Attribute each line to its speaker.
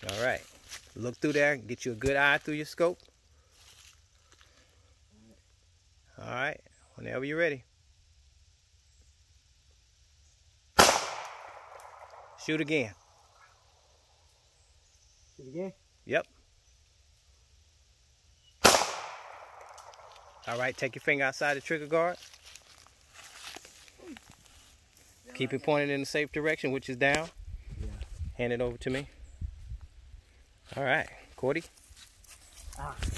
Speaker 1: All right. Look through there. Get you a good eye through your scope. All right. Whenever you're ready. Shoot again.
Speaker 2: Shoot again?
Speaker 1: Yep. All right. Take your finger outside the trigger guard. Keep it pointed in the safe direction, which is down.
Speaker 2: Yeah.
Speaker 1: Hand it over to me. All right. Cordy.
Speaker 2: Ah.